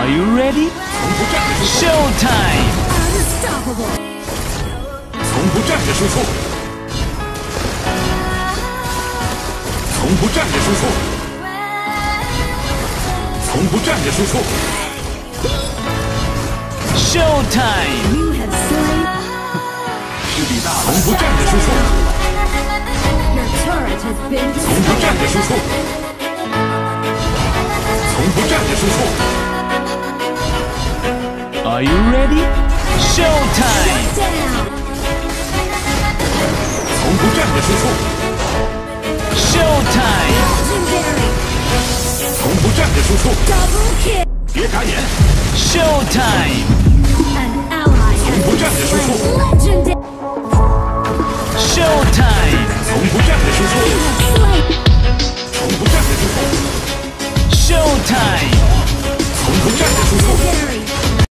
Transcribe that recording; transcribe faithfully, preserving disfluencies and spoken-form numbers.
Are you ready? 从不站着输出。 Showtime! 从不站着输出。从不站着输出。从不站着输出。 Showtime! 势力大，从不站着输出。从不站着输出。从不站着输出。 Are you ready? Showtime! 从不站着输出。 Showtime! 从不站着输出。别眨眼。 Showtime! 从不站着输出。 Showtime! 从不站着输出。从不站着输出。 Showtime!